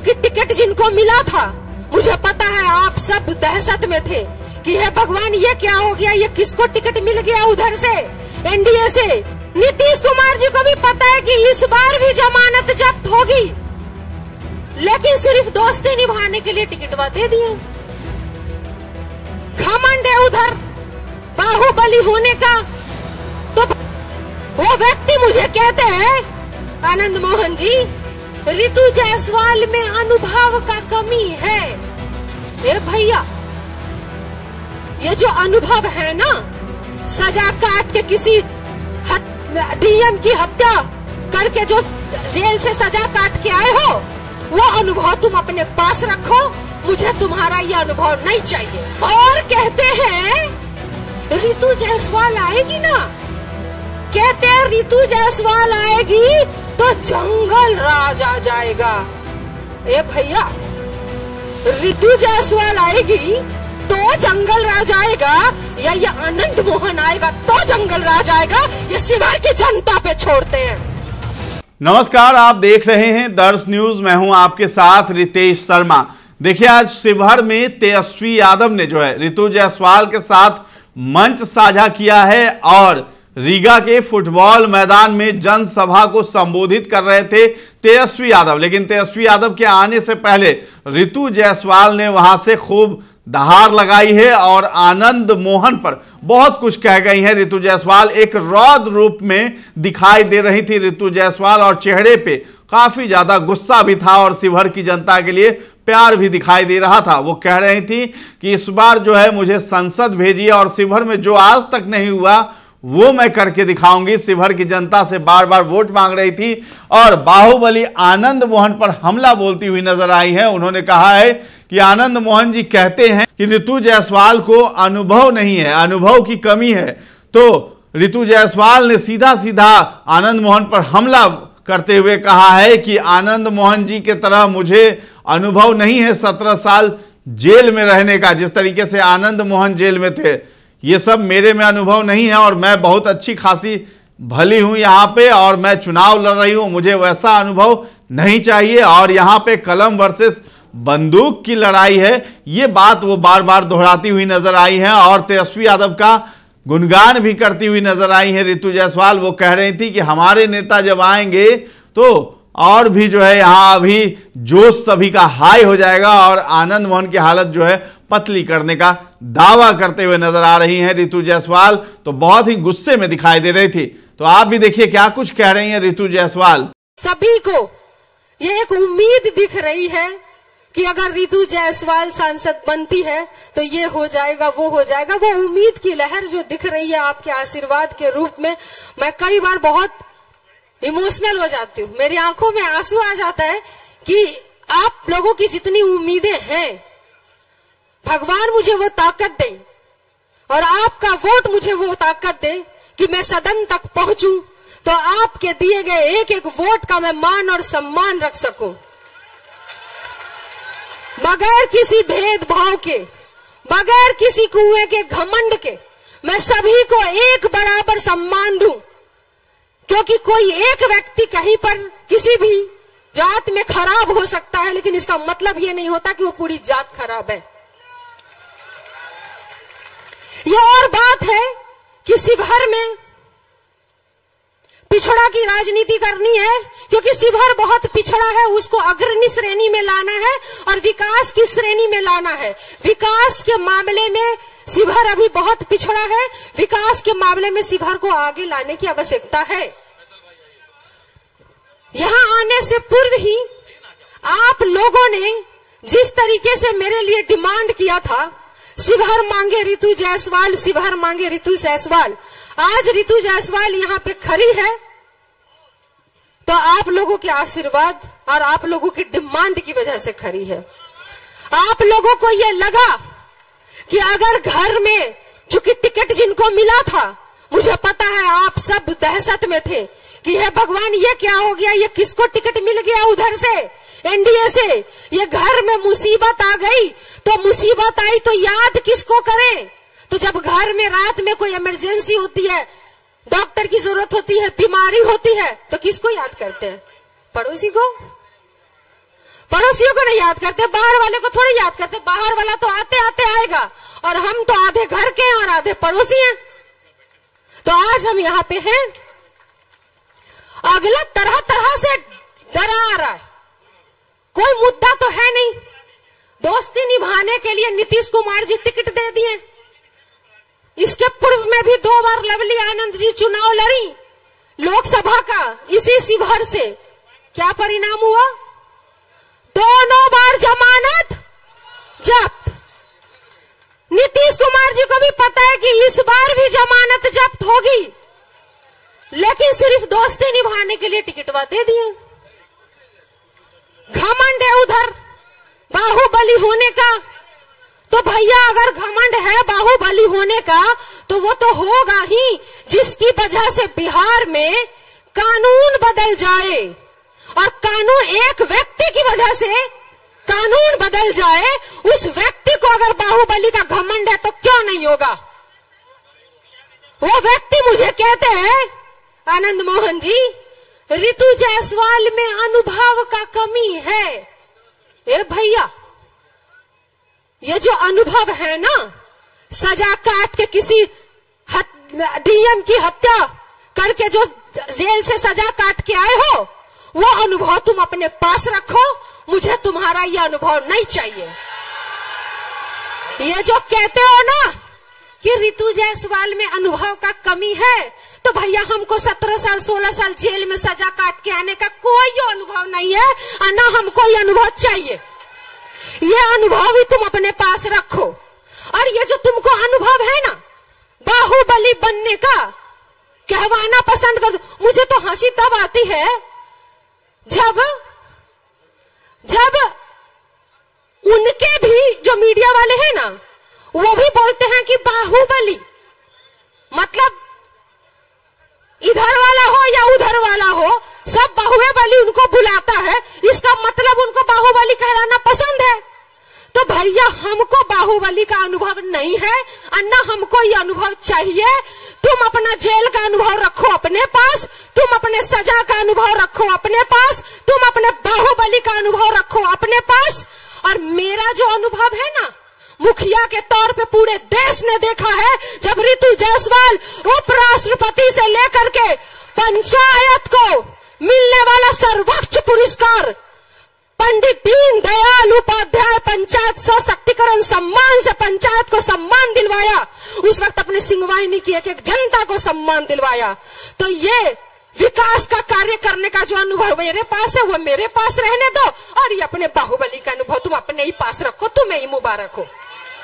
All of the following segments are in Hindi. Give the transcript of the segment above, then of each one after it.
चूंकि टिकट जिनको मिला था, मुझे पता है आप सब दहशत में थे कि हे भगवान ये क्या हो गया, ये किसको टिकट मिल गया उधर से, एनडीए से। नीतीश कुमार जी को भी पता है कि इस बार भी जमानत जब्त होगी, लेकिन सिर्फ दोस्ती निभाने के लिए टिकटवा दे दिए। घमंड है उधर बाहुबली होने का। तो वो व्यक्ति मुझे कहते हैं, आनंद मोहन जी, रितु जायसवाल में अनुभव का कमी है। ए भैया, ये जो अनुभव है ना, सजा काट के किसी डीएम की हत्या करके जो जेल से सजा काट के आए हो, वो अनुभव तुम अपने पास रखो, मुझे तुम्हारा ये अनुभव नहीं चाहिए। और कहते हैं रितु जायसवाल आएगी ना, कहते हैं रितु जायसवाल आएगी तो जंगल राज आ जाएगा। ए भैया, रितु जायसवाल आएगी तो जंगल राज आएगा, या ये आनंद मोहन आएगा तो जंगल राज आएगा, ये शिवहर की जनता पे छोड़ते हैं। नमस्कार, आप देख रहे हैं दर्श न्यूज। मैं हूं आपके साथ रितेश शर्मा। देखिए, आज शिवहर में तेजस्वी यादव ने जो है रितु जायसवाल के साथ मंच साझा किया है और रीगा के फुटबॉल मैदान में जनसभा को संबोधित कर रहे थे तेजस्वी यादव। लेकिन तेजस्वी यादव के आने से पहले रितु जायसवाल ने वहां से खूब दहाड़ लगाई है और आनंद मोहन पर बहुत कुछ कह गई है। रितु जायसवाल एक रौद्र रूप में दिखाई दे रही थी रितु जायसवाल, और चेहरे पे काफी ज्यादा गुस्सा भी था और शिवहर की जनता के लिए प्यार भी दिखाई दे रहा था। वो कह रही थी कि इस बार जो है मुझे संसद भेजिए और शिवहर में जो आज तक नहीं हुआ वो मैं करके दिखाऊंगी। शिवहर की जनता से बार बार वोट मांग रही थी और बाहुबली आनंद मोहन पर हमला बोलती हुई नजर आई है। उन्होंने कहा है कि आनंद मोहन जी कहते हैं कि रितु जायसवाल को अनुभव नहीं है, अनुभव की कमी है। तो रितु जायसवाल ने सीधा सीधा आनंद मोहन पर हमला करते हुए कहा है कि आनंद मोहन जी के तरह मुझे अनुभव नहीं है 17 साल जेल में रहने का, जिस तरीके से आनंद मोहन जेल में थे, ये सब मेरे में अनुभव नहीं है और मैं बहुत अच्छी खासी भली हूं यहाँ पे और मैं चुनाव लड़ रही हूं, मुझे वैसा अनुभव नहीं चाहिए। और यहाँ पे कलम वर्सेस बंदूक की लड़ाई है, ये बात वो बार बार दोहराती हुई नजर आई है और तेजस्वी यादव का गुणगान भी करती हुई नजर आई है रितु जायसवाल। वो कह रही थी कि हमारे नेता जब आएंगे तो और भी जो है यहाँ अभी जोश सभी का हाई हो जाएगा और आनंद मोहन की हालत जो है पतली करने का दावा करते हुए नजर आ रही हैं रितु जायसवाल। तो बहुत ही गुस्से में दिखाई दे रही थी। तो आप भी देखिए क्या कुछ कह रही हैं रितु जायसवाल। सभी को ये एक उम्मीद दिख रही है कि अगर रितु जायसवाल सांसद बनती है तो ये हो जाएगा, वो हो जाएगा। वो उम्मीद की लहर जो दिख रही है आपके आशीर्वाद के रूप में, मैं कई बार बहुत इमोशनल हो जाती हूँ, मेरी आंखों में आंसू आ जाता है कि आप लोगों की जितनी उम्मीदें हैं, भगवान मुझे वो ताकत दे और आपका वोट मुझे वो ताकत दे कि मैं सदन तक पहुंचूं, तो आपके दिए गए एक एक वोट का मैं मान और सम्मान रख सकूं, बगैर किसी भेदभाव के, बगैर किसी कुएं के घमंड के, मैं सभी को एक बराबर सम्मान दूं। क्योंकि कोई एक व्यक्ति कहीं पर किसी भी जात में खराब हो सकता है, लेकिन इसका मतलब ये नहीं होता कि वो पूरी जात खराब है। ये और बात है कि शिवहर में पिछड़ा की राजनीति करनी है, क्योंकि शिवहर बहुत पिछड़ा है, उसको अग्रणी श्रेणी में लाना है और विकास की श्रेणी में लाना है। विकास के मामले में शिवहर अभी बहुत पिछड़ा है, विकास के मामले में शिवहर को आगे लाने की आवश्यकता है। यहां आने से पूर्व ही आप लोगों ने जिस तरीके से मेरे लिए डिमांड किया था, शिवहर मांगे रितु जायसवाल, शिवहर मांगे रितु जायसवाल, आज रितु जायसवाल यहाँ पे खड़ी है तो आप लोगों के आशीर्वाद और आप लोगों की डिमांड की वजह से खड़ी है। आप लोगों को ये लगा कि अगर घर में चूंकि टिकट जिनको मिला था, मुझे पता है आप सब दहशत में थे कि हे भगवान ये क्या हो गया, ये किसको टिकट मिल गया उधर से, एनडीए से, ये घर में मुसीबत आ गई, तो मुसीबत आई तो याद किसको करें। तो जब घर में रात में कोई इमरजेंसी होती है, डॉक्टर की जरूरत होती है, बीमारी होती है, तो किसको याद करते हैं? पड़ोसी को। पड़ोसियों को नहीं याद करते, बाहर वाले को थोड़ी याद करते। बाहर वाला तो आते आते आएगा, और हम तो आधे घर के हैं और आधे पड़ोसी हैं। तो आज हम यहाँ पे हैं। अगला तरह तरह से डरा आ रहा है, कोई मुद्दा तो है नहीं। दोस्ती निभाने के लिए नीतीश कुमार जी टिकट दे दिए। इसके पूर्व में भी 2 बार लवली आनंद जी चुनाव लड़ी लोकसभा का इसी शिवहर से। क्या परिणाम हुआ? दोनों बार जमानत जब्त। नीतीश कुमार जी को भी पता है कि इस बार भी जमानत जब्त होगी, लेकिन सिर्फ दोस्ती निभाने के लिए टिकटवा दे दिए। घमंड है उधर बाहुबली होने का। तो भैया अगर घमंड है बाहुबली होने का, तो वो तो होगा ही जिसकी वजह से बिहार में कानून बदल जाए। और कानून, एक व्यक्ति की वजह से कानून बदल जाए, उस व्यक्ति को अगर बाहुबली का घमंड है तो क्यों नहीं होगा? वो व्यक्ति मुझे कहते हैं, आनंद मोहन जी, रितु जायसवाल में अनुभव का कमी है। ए भैया, ये जो अनुभव है ना, सजा काट के किसी डीएम की हत्या करके जो जेल से सजा काट के आए हो, वो अनुभव तुम अपने पास रखो। मुझे तुम्हारा ये अनुभव नहीं चाहिए। ये जो कहते हो ना कि रितु जायसवाल में अनुभव का कमी है, तो भैया हमको 17 साल 16 साल जेल में सजा काट के आने का कोई अनुभव नहीं है, और ना हमको ये अनुभव चाहिए। ये अनुभव ही तुम अपने पास रखो। और ये जो तुमको अनुभव है ना बाहुबली बनने का, कहवाना पसंद कर दो। मुझे तो हंसी तब आती है जब उनके भी जो मीडिया वाले हैं ना, वो भी बोलते हैं कि बाहुबली मतलब इधर वाला हो या उधर वाला हो, सब बाहुबली उनको बुलाता है। इसका मतलब उनको बाहुबली कहलाना पसंद है। तो भैया हमको बाहुबली का अनुभव नहीं है, और न हमको ये अनुभव चाहिए। तुम अपना जेल का अनुभव रखो अपने पास, तुम अपने सजा का अनुभव रखो अपने पास, तुम अपने बाहुबली का अनुभव रखो अपने पास। और मेरा जो अनुभव है ना, मुखिया के तौर पे पूरे देश ने देखा है, जब रितु जायसवाल उपराष्ट्रपति से लेकर के पंचायत को मिलने वाला सर्वोच्च पुरस्कार पंडित दीन दयाल उपाध्याय पंचायत सशक्तिकरण सम्मान से पंचायत को सम्मान दिलवाया, उस वक्त अपने सिंहवाहिनी की एक एक जनता को सम्मान दिलवाया। तो ये विकास का कार्य करने का जो अनुभव मेरे पास है, वो मेरे पास रहने दो, और ये अपने बाहुबली का अनुभव तुम अपने ही पास रखो। तुम्हें ही मुबारक हो।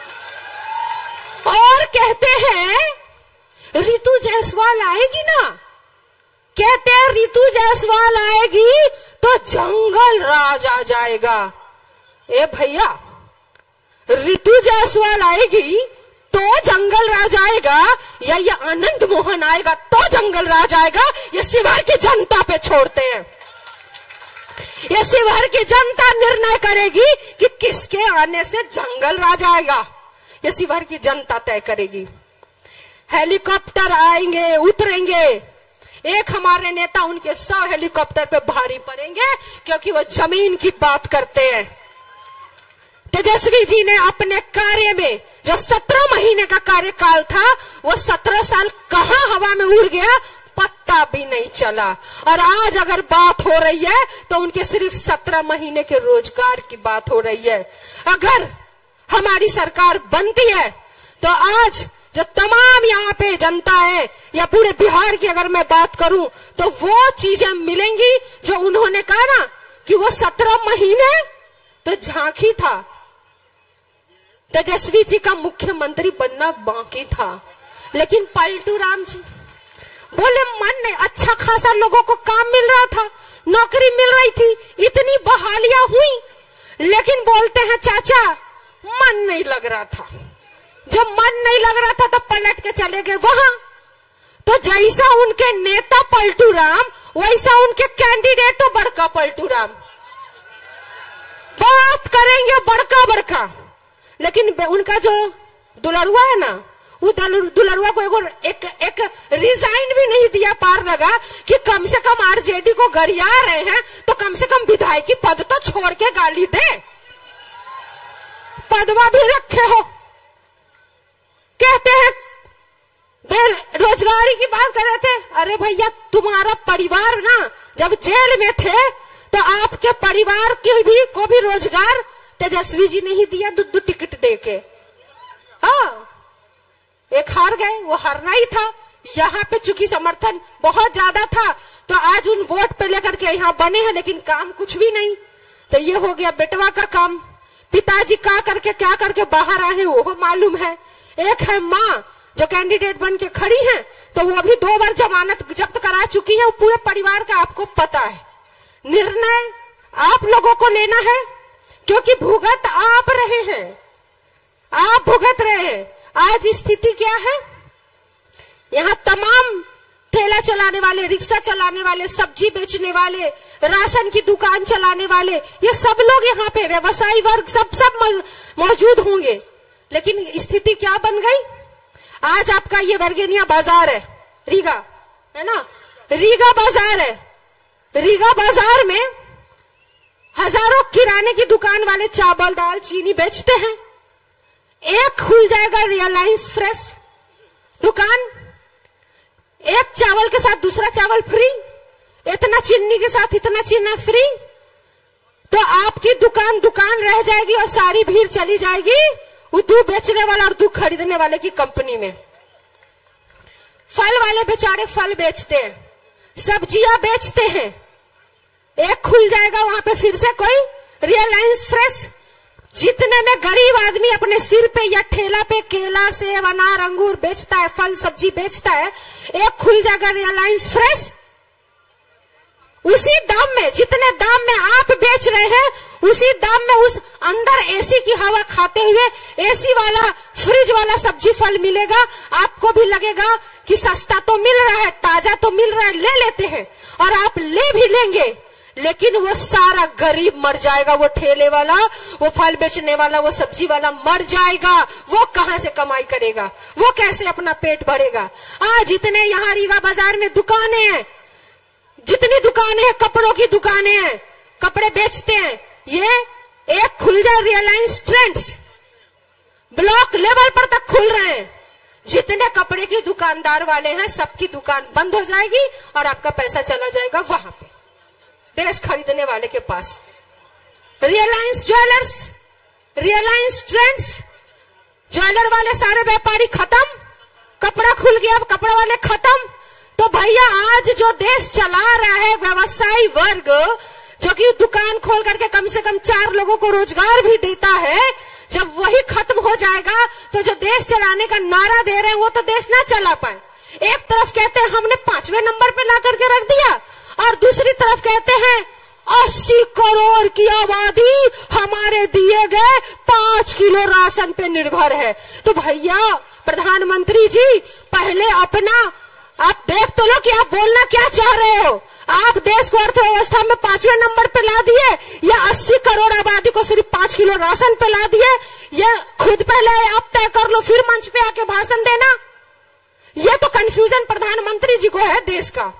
और कहते हैं रितु जायसवाल आएगी ना, कहते हैं रितु जायसवाल आएगी तो जंगल राज आ जाएगा। ए भैया, रितु जायसवाल आएगी तो जंगल राज आएगा, या ये आनंद मोहन आएगा तो जंगल राज आएगा? ये शिवहर की जनता पे छोड़ते हैं। ये शिवहर की जनता निर्णय करेगी कि किसके आने से जंगल राज आएगा। ये शिवहर की जनता तय करेगी। हेलीकॉप्टर आएंगे, उतरेंगे। एक हमारे नेता उनके 100 हेलीकॉप्टर पे भारी पड़ेंगे, क्योंकि वो जमीन की बात करते हैं। तेजस्वी जी ने अपने कार्य में जो 17 महीने का कार्यकाल था, वो 17 साल कहां हवा में उड़ गया, पत्ता भी नहीं चला। और आज अगर बात हो रही है तो उनके सिर्फ 17 महीने के रोजगार की बात हो रही है। अगर हमारी सरकार बनती है तो आज जो तमाम यहाँ पे जनता है, या पूरे बिहार की अगर मैं बात करूं, तो वो चीजें मिलेंगी जो उन्होंने कहा ना कि वो 17 महीने तो झांकी था। तेजस्वी जी का मुख्यमंत्री बनना बाकी था, लेकिन पलटू राम जी बोले मन नहीं, अच्छा खासा लोगों को काम मिल रहा था, नौकरी मिल रही थी, इतनी बहालियां हुई, लेकिन बोलते हैं चाचा मन नहीं लग रहा था। जब मन नहीं लग रहा था तो पलट के चले गए वहां। तो जैसा उनके नेता पलटू राम, वैसा उनके कैंडिडेट तो बड़का पलटू राम। बात करेंगे बड़का बड़का, लेकिन उनका जो दुलड़ुआ है ना, वो दुलरुआ को एक रिजाइन भी नहीं दिया पार लगा कि कम से कम आरजेडी को गरिया रहे हैं तो कम से कम विधायकी पद तो छोड़ के गाली दे, पदवा भी रखे हो। कहते हैं बेरोजगारी की बात कर रहे थे, अरे भैया तुम्हारा परिवार ना जब जेल में थे तो आपके परिवार को भी रोजगार तेजस्वी जी ने ही दिया, 2 टिकट देके। हाँ, एक हार गए, वो हारना ही था। यहाँ पे चूंकि समर्थन बहुत ज्यादा था तो आज उन वोट पे लेकर के यहाँ बने हैं, लेकिन काम कुछ भी नहीं। तो ये हो गया बेटवा का काम। पिताजी क्या करके बाहर आए वो मालूम है। एक है माँ जो कैंडिडेट बन के खड़ी है, तो वो भी 2 बार जमानत जब्त करा चुकी है। पूरे परिवार का आपको पता है। निर्णय आप लोगों को लेना है, क्योंकि भुगत आप रहे हैं, आप भुगत रहे हैं। आज स्थिति क्या है, यहाँ तमाम ठेला चलाने वाले, रिक्शा चलाने वाले, सब्जी बेचने वाले, राशन की दुकान चलाने वाले, ये सब लोग यहाँ पे व्यवसायी वर्ग सब मौजूद होंगे। लेकिन स्थिति क्या बन गई, आज आपका ये वर्गेनिया बाजार है, रीगा है ना, रीगा बाजार है। रीगा बाजार में हजारों किराने की दुकान वाले चावल दाल चीनी बेचते हैं। एक खुल जाएगा रिलायंस फ्रेश दुकान, एक चावल के साथ दूसरा चावल फ्री, इतना चीनी के साथ इतना चीनी फ्री, तो आपकी दुकान रह जाएगी और सारी भीड़ चली जाएगी वो दूध बेचने वाला और दूध खरीदने वाले की कंपनी में। फल वाले बेचारे फल बेचते हैं, सब्जियां बेचते हैं, एक खुल जाएगा वहां पे फिर से कोई रिलायंस फ्रेश। जितने में गरीब आदमी अपने सिर पे या ठेला पे केला सेब अनार अंगूर बेचता है, फल सब्जी बेचता है, एक खुल जाएगा रिलायंस फ्रेश। उसी दाम में, जितने दाम में आप बेच रहे हैं, उसी दाम में उस अंदर एसी की हवा खाते हुए एसी वाला फ्रिज वाला सब्जी फल मिलेगा। आपको भी लगेगा कि सस्ता तो मिल रहा है, ताजा तो मिल रहा है, ले लेते हैं, और आप ले भी लेंगे। लेकिन वो सारा गरीब मर जाएगा, वो ठेले वाला, वो फल बेचने वाला, वो सब्जी वाला मर जाएगा। वो कहां से कमाई करेगा, वो कैसे अपना पेट भरेगा। आज जितने यहाँ रीगा बाजार में दुकानें हैं, जितनी दुकानें हैं, कपड़ों की दुकानें हैं, कपड़े बेचते हैं, ये एक खुल जाए रिलायंस ट्रेंड्स, ब्लॉक लेवल पर तक खुल रहे हैं। जितने कपड़े की दुकानदार वाले हैं सबकी दुकान बंद हो जाएगी और आपका पैसा चला जाएगा वहां पे ड्रेस खरीदने वाले के पास। Reliance jewellers, Reliance trends, jeweller वाले सारे व्यापारी खत्म, कपड़ा खुल गया, अब कपड़ा वाले खत्म। तो भैया आज जो देश चला रहा है व्यवसायी वर्ग, जो कि दुकान खोल करके कम से कम 4 लोगों को रोजगार भी देता है, जब वही खत्म हो जाएगा तो जो देश चलाने का नारा दे रहे हैं वो तो देश ना चला पाए। एक तरफ कहते हैं हमने 5वें नंबर पे ला करके रख दिया, और दूसरी तरफ कहते हैं 80 करोड़ की आबादी हमारे दिए गए 5 किलो राशन पे निर्भर है। तो भैया प्रधानमंत्री जी, पहले अपना आप देख तो लो कि आप बोलना क्या चाह रहे हो। आप देश को अर्थव्यवस्था में 5वें नंबर पे ला दिए, या 80 करोड़ आबादी को सिर्फ 5 किलो राशन पे ला दिए। ये खुद पहले आप तय कर लो, फिर मंच पे आके भाषण देना। ये तो कंफ्यूजन प्रधानमंत्री जी को है देश का,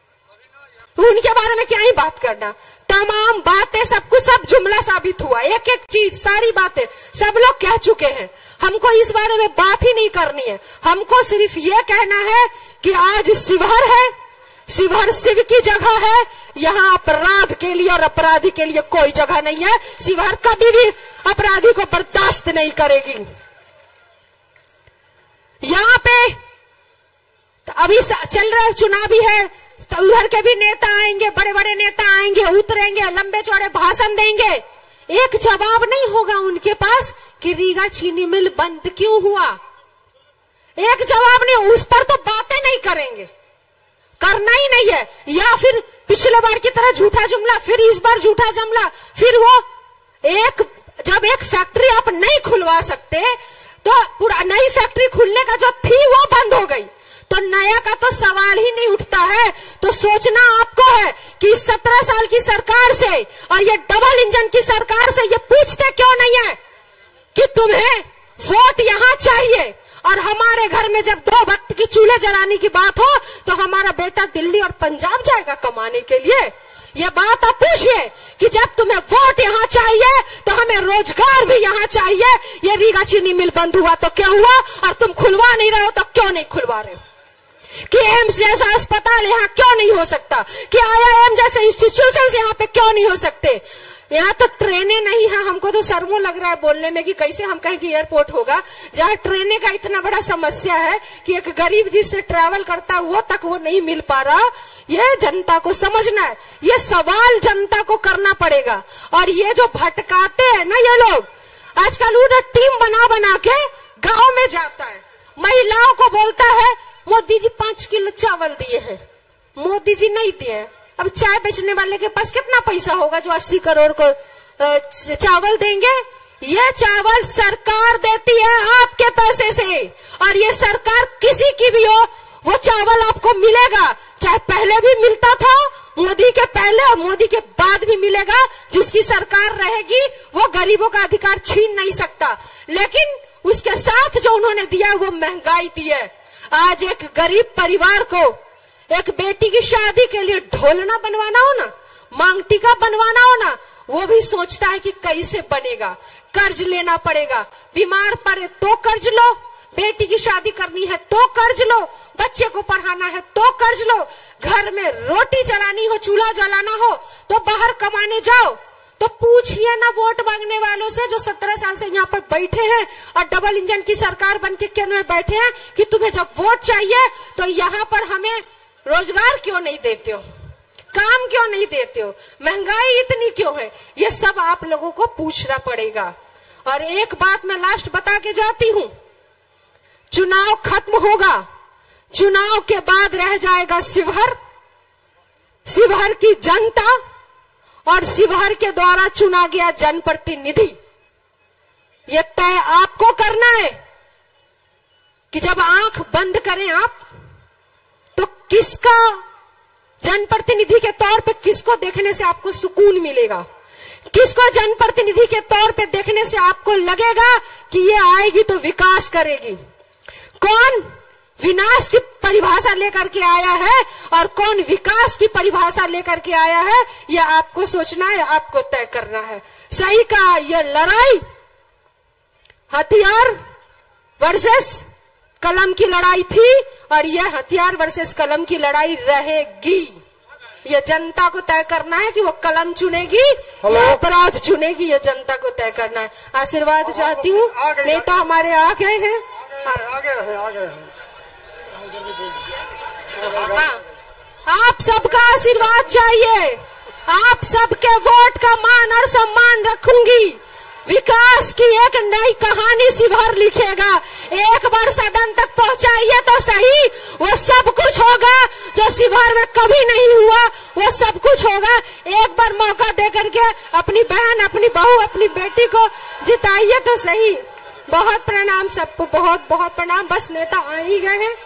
उनके बारे में क्या ही बात करना। तमाम बातें सब कुछ सब जुमला साबित हुआ, एक एक चीज सारी बातें सब लोग कह चुके हैं। हमको इस बारे में बात ही नहीं करनी है, हमको सिर्फ ये कहना है कि आज शिवहर है, शिवहर शिव की जगह है, यहाँ अपराध के लिए और अपराधी के लिए कोई जगह नहीं है। शिवहर कभी भी अपराधी को बर्दाश्त नहीं करेगी। यहाँ पे अभी चल रहा है, चुनावी है, तो उधर के भी नेता आएंगे, बड़े बड़े नेता आएंगे, उतरेंगे, लंबे चौड़े भाषण देंगे। एक जवाब नहीं होगा उनके पास कि रीगा चीनी मिल बंद क्यों हुआ। एक जवाब नहीं, उस पर तो बातें नहीं करेंगे, करना ही नहीं है। या फिर पिछले बार की तरह झूठा जुमला, फिर इस बार झूठा जुमला, फिर वो जब एक फैक्ट्री आप नहीं खुलवा सकते तो पूरा नई फैक्ट्री खुलने का जो थी वो बंद हो गई, तो नया का तो सवाल ही नहीं उठता है। तो सोचना आपको है कि 17 साल की सरकार से और ये डबल इंजन की सरकार से ये पूछते क्यों नहीं है कि तुम्हें वोट यहां चाहिए और हमारे घर में जब 2 वक्त की चूल्हे जलाने की बात हो तो हमारा बेटा दिल्ली और पंजाब जाएगा कमाने के लिए। ये बात आप पूछिए कि जब तुम्हें वोट यहाँ चाहिए तो हमें रोजगार भी यहाँ चाहिए। ये रीगा चीनी मिल बंद हुआ तो क्या हुआ, और तुम खुलवा नहीं रहे हो तो क्यों नहीं खुलवा रहे हो? कि एम्स जैसा अस्पताल यहाँ क्यों नहीं हो सकता, कि IIM जैसे इंस्टीट्यूशन यहाँ पे क्यों नहीं हो सकते? यहाँ तो ट्रेनें नहीं है। हमको तो शर्मो लग रहा है बोलने में कि कैसे हम कहें कि एयरपोर्ट होगा जहाँ ट्रेनें का इतना बड़ा समस्या है कि एक गरीब जिससे ट्रैवल करता है वो तक वो नहीं मिल पा रहा। ये जनता को समझना है, ये सवाल जनता को करना पड़ेगा। और ये जो भटकाते हैं ना ये लोग, आजकल उन्हें टीम बना बना के गाँव में जाता है, महिलाओं को बोलता है मोदी जी 5 किलो चावल दिए हैं। मोदी जी नहीं दिए। अब चाय बेचने वाले के पास कितना पैसा होगा जो 80 करोड़ को चावल देंगे? ये चावल सरकार देती है आपके पैसे से, और ये सरकार किसी की भी हो वो चावल आपको मिलेगा। चाहे पहले भी मिलता था, मोदी के पहले और मोदी के बाद भी मिलेगा। जिसकी सरकार रहेगी वो गरीबों का अधिकार छीन नहीं सकता। लेकिन उसके साथ जो उन्होंने दिया वो महंगाई दी है। आज एक गरीब परिवार को एक बेटी की शादी के लिए ढोलना बनवाना हो ना, मांग टीका बनवाना हो ना, वो भी सोचता है कि कैसे बनेगा। कर्ज लेना पड़ेगा, बीमार पड़े तो कर्ज लो, बेटी की शादी करनी है तो कर्ज लो, बच्चे को पढ़ाना है तो कर्ज लो, घर में रोटी चलानी हो, चूल्हा जलाना हो तो बाहर कमाने जाओ। तो पूछिए ना वोट मांगने वालों से जो 17 साल से यहाँ पर बैठे हैं और डबल इंजन की सरकार बनके केंद्र में बैठे हैं कि तुम्हें जब वोट चाहिए तो यहाँ पर हमें रोजगार क्यों नहीं देते हो, काम क्यों नहीं देते हो, महंगाई इतनी क्यों है? ये सब आप लोगों को पूछना पड़ेगा। और एक बात मैं लास्ट बता के जाती हूँ, चुनाव खत्म होगा, चुनाव के बाद रह जाएगा शिवहर, शिवहर की जनता और शिवहर के द्वारा चुना गया जनप्रतिनिधि। यह तय आपको करना है कि जब आंख बंद करें आप तो किसका जनप्रतिनिधि के तौर पे किसको देखने से आपको सुकून मिलेगा, किसको जनप्रतिनिधि के तौर पे देखने से आपको लगेगा कि ये आएगी तो विकास करेगी। कौन विनाश की परिभाषा लेकर के आया है और कौन विकास की परिभाषा लेकर के आया है, यह आपको सोचना है, आपको तय करना है। सही कहा, यह लड़ाई हथियार वर्सेस कलम की लड़ाई थी और यह हथियार वर्सेस कलम की लड़ाई रहेगी। यह जनता को तय करना है कि वो कलम चुनेगी या अपराध चुनेगी, यह जनता को तय करना है। आशीर्वाद चाहती हूँ, नेता हमारे आ गए हैं। आप सबका आशीर्वाद चाहिए, आप सबके वोट का मान और सम्मान रखूंगी। विकास की एक नई कहानी शिवहर लिखेगा। एक बार सदन तक पहुंचाइए तो सही, वो सब कुछ होगा जो शिवहर में कभी नहीं हुआ, वो सब कुछ होगा। एक बार मौका दे करके अपनी बहन, अपनी बहू, अपनी बेटी को जिताइए तो सही। बहुत प्रणाम सबको, बहुत बहुत प्रणाम। बस नेता आ ही गए हैं।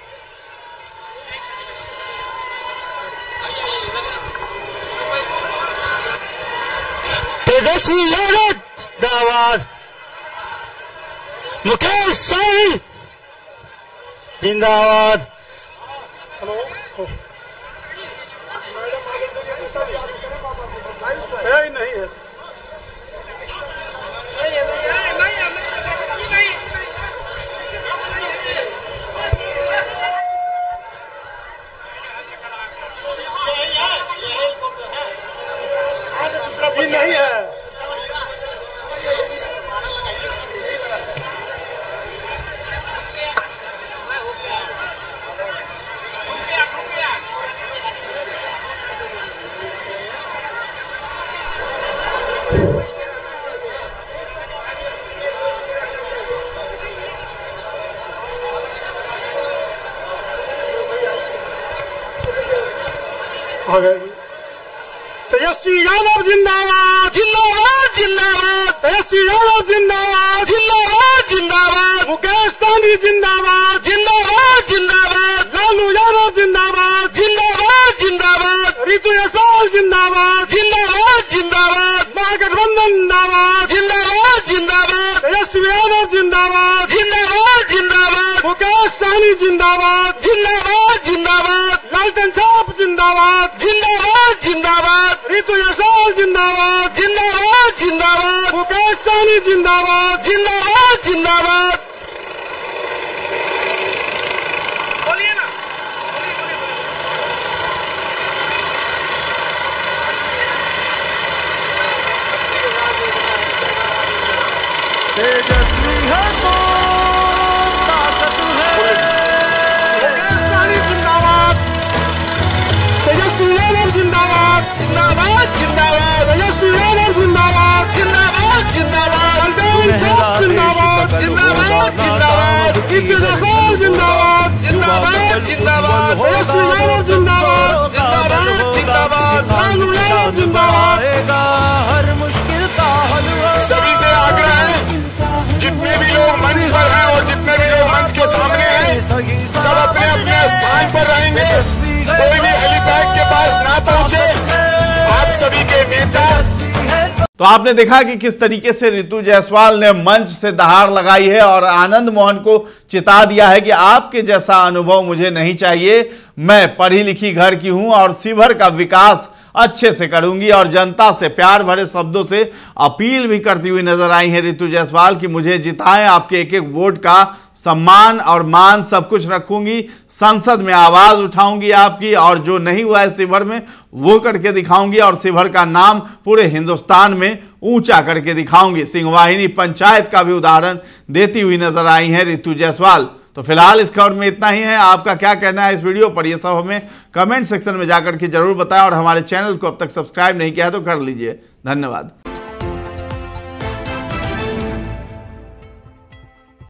तेजस्वी यादव जिंदाबाद, मुकेश सहनी जिंदाबाद। नहीं है नहीं है। तेजस्वी यादव जिंदाबाद, जिंदाबाद जिंदाबाद, तेजस्वी यादव जिंदाबाद, जिंदाबाद जिंदाबाद, मुकेश सहनी जिंदाबाद, जिंदाबाद जिंदाबाद, लालू यादव जिंदाबाद, जिंदाबाद जिंदाबाद, रितु जायसवाल जिंदाबाद, जिंदाबाद जिंदाबाद, महागठबंधन जिंदाबाद, जिंदाबाद जिंदाबाद, तेजस्वी यादव जिंदाबाद, जिंदाबाद जिंदाबाद, जिंदाबाद जिंदाबाद जिंदाबाद लालटेन साहब जिंदाबाद जिंदाबाद जिंदाबाद रितु जायसवाल जिंदाबाद जिंदाबाद जिंदाबाद मुकेश सहनी जिंदाबाद जिंदाबाद जिंदाबाद बोलिए ना तेजस्वी है तो ताकत है। मुकेश सहनी जिंदाबाद तेजस्वी यादव जिंदाबाद जिंदाबाद जिंदाबाद तेजस्वी यादव जिंदाबाद जिंदाबाद जिंदाबाद लालटेन साहब जिंदाबाद जिंदाबाद जिंदाबाद रितु जायसवाल जिंदाबाद जिंदाबाद जिंदाबाद तेजस्वी यादव जिंदाबाद जिंदाबाद जिंदाबाद लालू यादव जिंदाबाद हर मुश्किल का हल सभी से आग्रह है, जितने भी लोग मंच पर हैं और जितने भी लोग मंच के सामने हैं, सब अपने अपने स्थान पर रहेंगे। कोई भी हेलीपैड के पास ना पहुंचे। आप सभी के नेता तो आपने देखा कि किस तरीके से रितु जायसवाल ने मंच से दहाड़ लगाई है और आनंद मोहन को चिता दिया है कि आपके जैसा अनुभव मुझे नहीं चाहिए। मैं पढ़ी लिखी घर की हूं और शिवहर का विकास अच्छे से करूंगी और जनता से प्यार भरे शब्दों से अपील भी करती हुई नजर आई है रितु जायसवाल कि मुझे जिताएं, आपके एक एक वोट का सम्मान और मान सब कुछ रखूंगी, संसद में आवाज उठाऊंगी आपकी, और जो नहीं हुआ है शिवहर में वो करके दिखाऊंगी और शिवहर का नाम पूरे हिंदुस्तान में ऊंचा करके दिखाऊंगी। सिंहवाहिनी पंचायत का भी उदाहरण देती हुई नजर आई है रितु जायसवाल। तो फिलहाल इस खबर में इतना ही है। आपका क्या कहना है इस वीडियो पर, यह सब हमें कमेंट सेक्शन में जाकर के जरूर बताएं और हमारे चैनल को अब तक सब्सक्राइब नहीं किया है तो कर लीजिए। धन्यवाद।